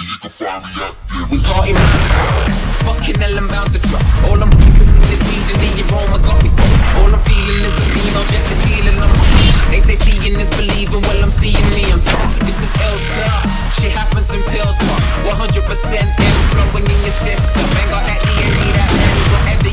and you can find me out there. We party round, fucking hell, I'm bound to drop. All I'm is weed and the aroma got me fucked. All I'm feeling is a female jet, the feeling I'm They say seeing is believing, well I'm seeing me, I'm top. This is L-Star, shit happens in pills, pop. 100% M flowing in your system. Ain't got that DNA, that man is whatever